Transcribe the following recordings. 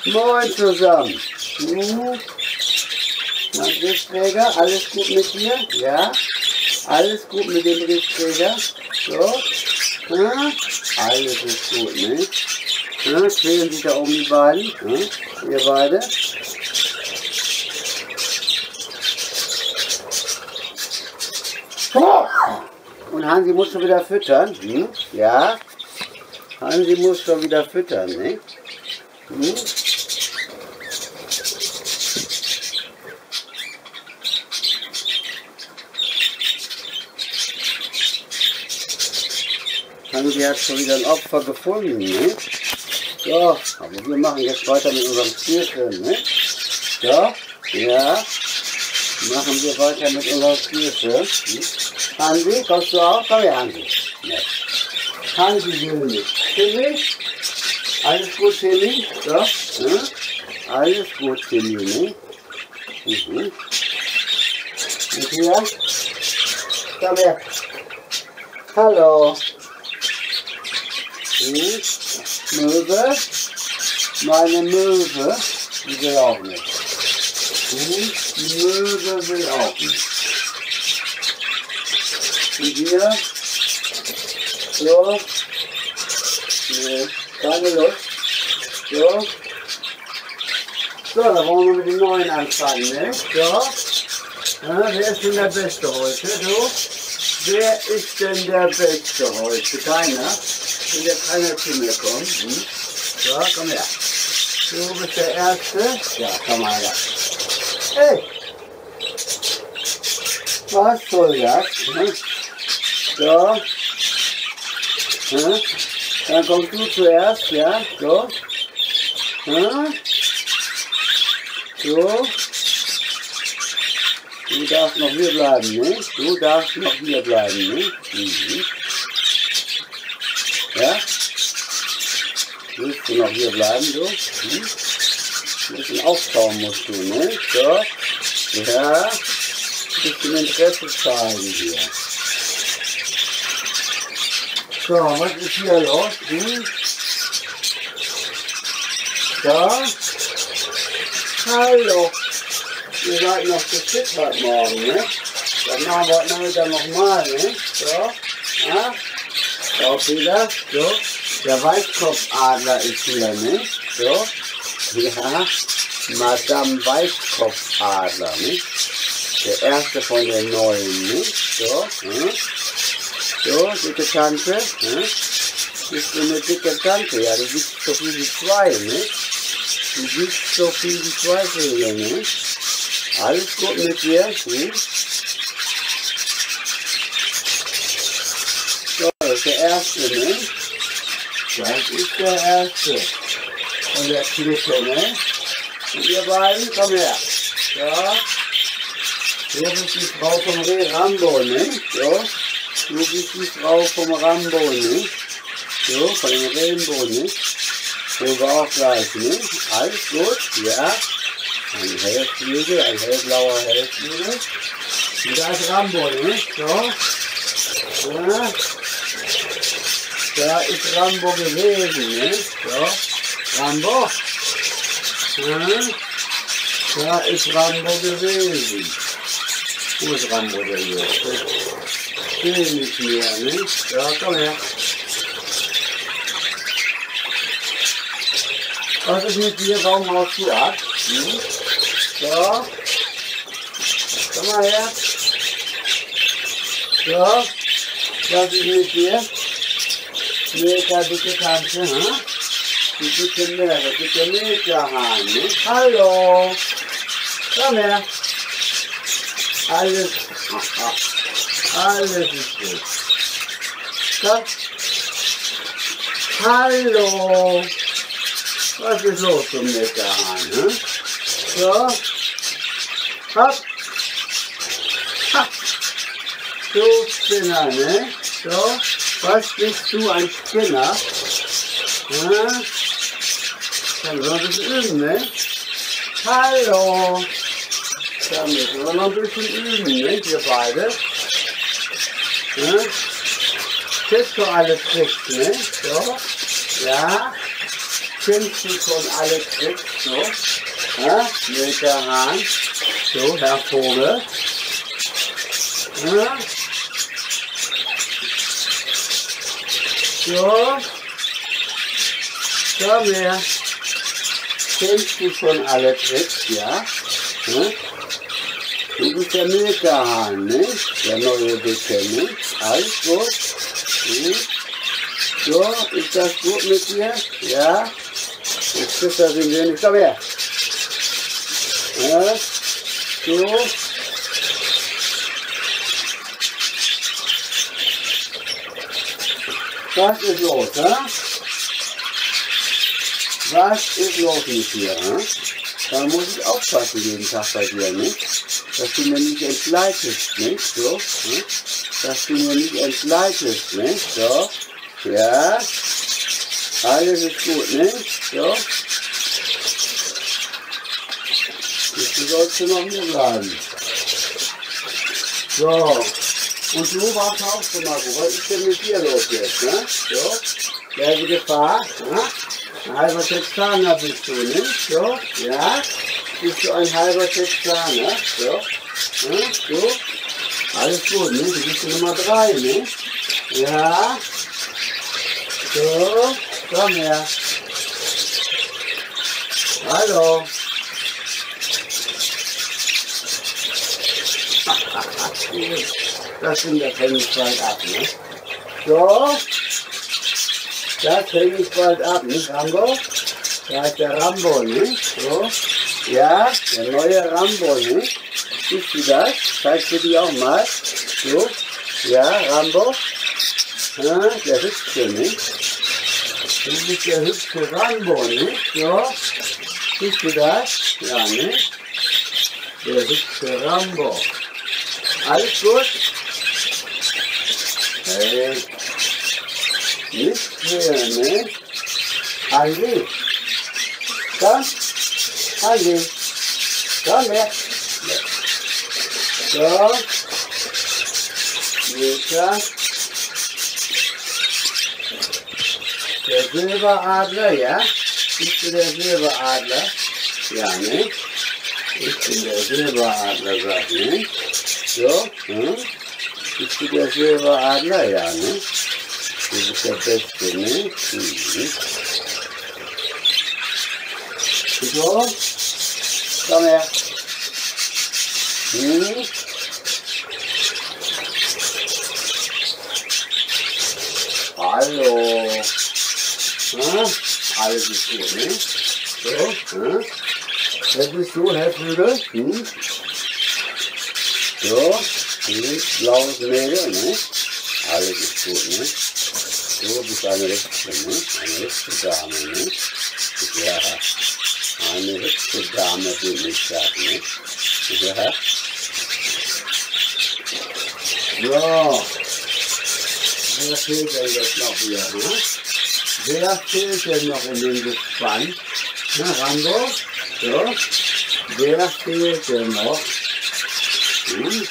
Moin zusammen. Mein Briefträger, alles gut mit dir? Ja? Alles gut mit dem Briefträger? So? Ja? Alles ist gut, ne? Ja? Quälen sich da oben die beiden? Ja? Ihr beide? Und Hansi muss schon wieder füttern? Hm? Ja? Hansi muss schon wieder füttern, ne? Hm? Hansi hat schon wieder ein Opfer gefunden, ne? So, aber wir machen jetzt weiter mit unserem Spielfilm, ne? So, ja. Machen wir weiter mit unserem Spielfilm. Hm? Hansi, kommst du auch? Komm her, Hansi. Ne. Hansi will nicht. Timmy? Alles gut, Timmy? So, ne? Alles gut, Timmy, ne? Mhm. Und hier? Komm her. Hallo. Hm? Möwe? Meine Möwe? Die will auch nicht. Hm? Die Möwe will auch nicht. Und hier? So. Nee, keine Lust. So. So, da wollen wir mit dem Neuen anfangen, ne? So. Ja, wer ist denn der Beste heute? So. Wer ist denn der Beste heute? Keiner. Will ja keiner zu mir kommen. Hm? So, komm her. Du bist der Erste. Ja, komm mal her. Hey! Was soll das? Hm? So. Hm? Dann kommst du zuerst, ja? So. Hm? So. Du darfst noch hier bleiben, ne? Du darfst noch hier bleiben, ne? Mhm. Ja? Willst du noch hier bleiben, du? Hm? Ein bisschen auftauen musst du, ne? So. Ja. Ein bisschen Interesse zeigen hier. So, was ist hier los? Hm? Da. Hallo. Ihr seid noch zu fit heute Morgen, ne? Das machen wir heute Nachmittag nochmal, ne? So. Ja. Auch wieder. So. Der Weißkopfadler ist hier, ne? So. Ja. Madame Weißkopfadler, ne? Der erste von den neuen, ne? So. Ja. So, dicke Tante. Ne? Bist du eine dicke Tante? Ja, du wiegst so viel wie zwei, ne? Du wiegst so viel wie zwei Vögel, ne? Alles gut mit dir? Hm? So, das ist der Erste, ne? Das ist der Erste. Von der Clique, ne? Und ihr beiden, komm her. So. Hier ist die Frau vom Rambo, ne? So. Du bist die Frau vom Rambo, ne? So, von dem Rainbow, ne? So war auch gleich, ne? Alles gut, ja. Ein Hellflügel, ein hellblauer Hellflügel. Und da ist Rambo, ne? So. Ja. Da ist Rambo gewesen, ne? So. Rambo. Ja. Da ist Rambo gewesen. Wo ist Rambo denn hier? Ich will nicht mehr, ne? Ja, komm her. Was ist mit dir? Warum haust du ab? Hm? So. Komm mal her. So. Was ist mit dir? Mega dicke Tante, hm? Die dicke Meere, dicke Milchhahn, ne? Hallo. Komm her. Alles. Alles ist gut. Komm. Hallo. Was ist los so mit der Hahn, ne? So. Hopp. Ha. Du Spinner, ne? So. Was bist du, ein Spinner? Ja. Dann solltest du üben, ne? Hallo. Da müssen wir noch ein bisschen üben, ne? Wir beide. Ja. Kriegst du alle Tricks, ne? So. Ja. kennst du schon alle Tricks, so. Ja, mit der Hand. So, Herr Vogel. Ja. So. Komm her. Kennst du schon alle Tricks, ja? Ja? Du bist der Milchhahn, ne? Der neue Dicke, ne? Alles gut? Ja. So, ist das gut mit dir? Ja? Jetzt kriegst du das in den. Komm her. Ja? So. Was ist los, ja? Was ist los mit dir, ja? Da muss ich aufpassen jeden Tag bei dir, ne? Dass du mir nicht entgleitest, ne? So, ne? Dass du mir nicht entgleitest, ne? So, ja. Alles ist gut, ne? So. Du sollst noch hier bleiben. So. Und du warst auch schon mal gut. Was ist denn mit dir los jetzt, ne? So. Welche Gefahr, ne? Ein halber Texaner bist du, ne? So, ja. Bist du ein halber Texaner? So, ne? So. Alles gut, ne? Du bist die Nummer 3, ne? Ja. So, komm her. Hallo. Das sind der hänge ich bald ab, ne? So. Das hänge ich bald ab, nicht Rambo? Da ist der Rambo, ne? So. Ja, der neue Rambo, ne? Siehst du das? Zeigst du dir auch mal? So. Ja, Rambo. Ja, der hübsche, ne? Du bist der hübsche Rambo, ne? So. Siehst du das? Ja, ne? Der hübsche Rambo. Alles gut? Hey. Nicht mehr, ne? Andi. Komm. Andi. Komm her. So. Mika. Der Silberadler, ja? Bist du der Silberadler? Ja, ne? Ich bin der Silberadler, sag, ne? So, hm? Bist du der Silberadler? Ja, ne? Du bist der Beste, ne? Mhm. So, komm her. Hm? Hallo. Hm? Alles ist gut, ne? So, hm? Wer bist du, Herr Flügel? Hm? So, blaues Mädel, ne? Alles ist gut, ne? So, bist eine hübsche, ne? Eine hübsche Dame, ne? Ja, eine hübsche Dame, wie ich sage, ne? Ja. So, wer fehlt denn jetzt noch hier, ne? Wer fehlt denn noch in dem Gespann? Na, Rambo? So, wer fehlt denn noch? Hm?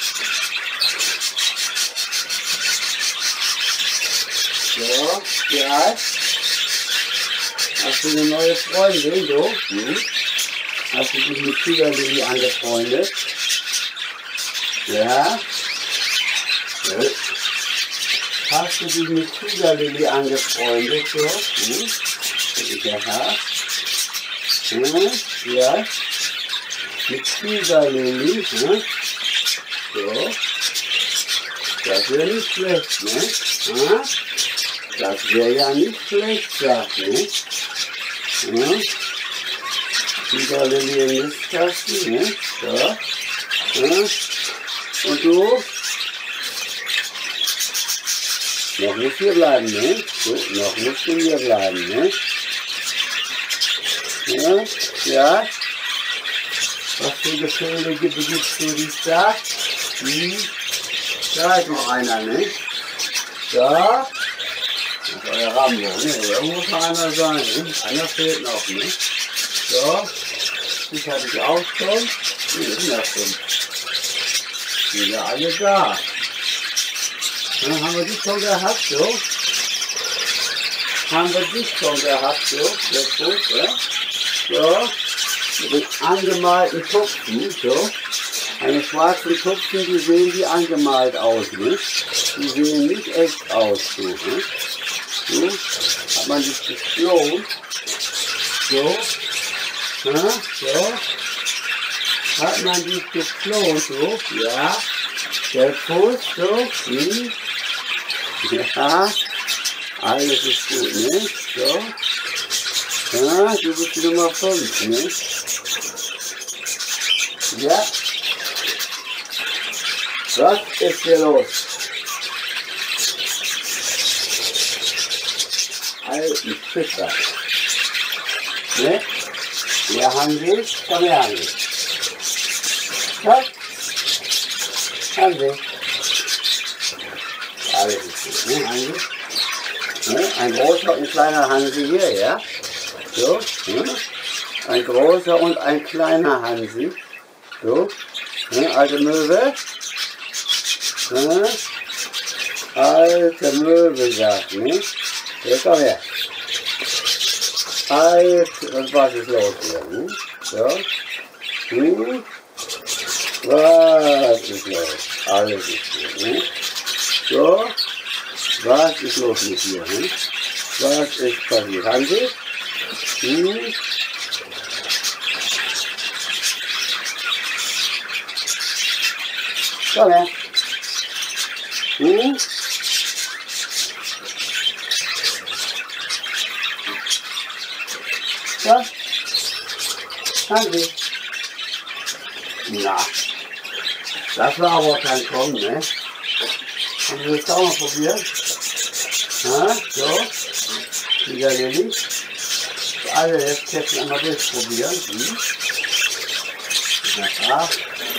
So, ja. Hast du eine neue Freundin, du? Hm? Hast du dich mit Tigerlily angefreundet? Ja. Gut. Hast du dich mit Tigerlily angefreundet, so? Hm? Ja. Hm? Ja. Mit Tigerlily, hm? So. Das wäre nicht schlecht, ne? Hm? Das wäre ja nicht schlecht, sagt, ne? Hm? Tigerlily im Nistkasten, ne? So. Hm? Und du? Noch musst du hier bleiben, ne? So, noch musst du hier bleiben, ne? Ja? Ja? Was für Gefälle gibt es für dich da? Hm? Da ist noch einer, ne? Da. Das ist euer Rambo, ne? Da muss noch einer sein, ne? Einer fehlt noch, ne? So. Ich hatte ich auch schon. Die sind ja schon. Die sind ja alle da. Dann haben wir die schon gehabt, so. haben wir dich schon gehabt, so, jetzt gut, ja? So, mit den angemalten Tupfen, so. Eine schwarzen Tupfen, die sehen wie angemalt aus, ne? Die sehen nicht echt aus, so, ne? So, hat man sich geklont, so, ja, so, hat man sich geklont, so, ja, der Fuß, so, ja, alles ist gut, ne? So. Ja, du bist die Nummer 5, ne? Ja. Was ist hier los? Alten Fischer. Ne? Wir haben sie, komm her, Hansi. Was? Hansi. Alles ist gut, ne, Hansi? Ne? Ein großer und ein kleiner Hansi hier, ja? So, ne? Ein großer und ein kleiner Hansi. So, ne? Alte Möwe. Ne? Alte Möwe, sagt, ne? Jetzt komm her. Und was ist los hier? Ne? So. Was ist los? Alles ist gut, ne? So. Was ist los mit dir? Ne? Was ist passiert? Hansi? Komm her. So. Hansi. Na. Das war aber kein Kommen, ne? Haben wir das auch mal probiert? Ja, so. Wieder Lilly. Alle jetzt Kätzchen einmal durchprobieren. Ja.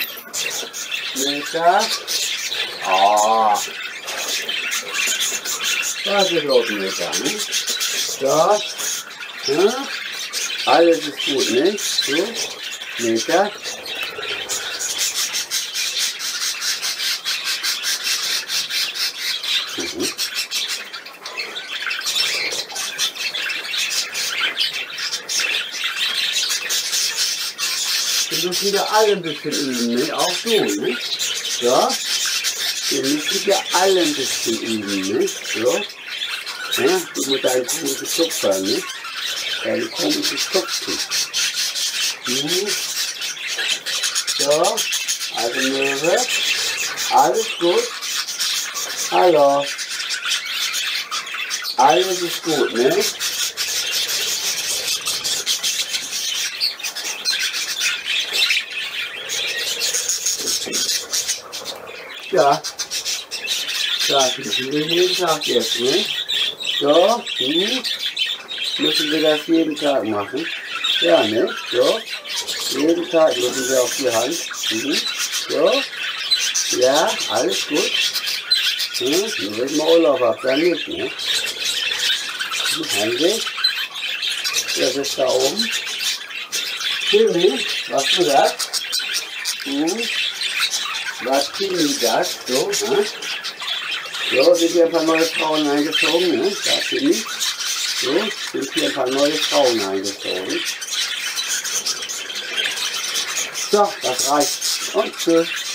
Milka. Ah. Das ist los, Milka, ne? So. Ja. Alles ist gut, ne? So. Milka. Wir müssen wieder alle ein bisschen üben, ne? Auch du, ne? So. Wir müssen wieder alle ein bisschen üben, ne? So. Ja, du mit deinen komischen Tupfern, ne? Deine komischen Tupfen. So. Also Möwe. Alles gut. Hallo. Alles ist gut, ne? Ja, das müssen wir jeden Tag jetzt, ne? So, müssen wir das jeden Tag machen. Ja, ne? So, jeden Tag müssen wir auf die Hand. So, ja, alles gut. Nur wenn man Urlaub habt, dann nicht, ne? Hansi, das ist da oben. Timmy, was du das? Was Timmy das? So, ne? So, sind hier ein paar neue Frauen eingezogen, ne? Da Timmy. So, sind hier ein paar neue Frauen eingezogen. So, das reicht. Und tschüss.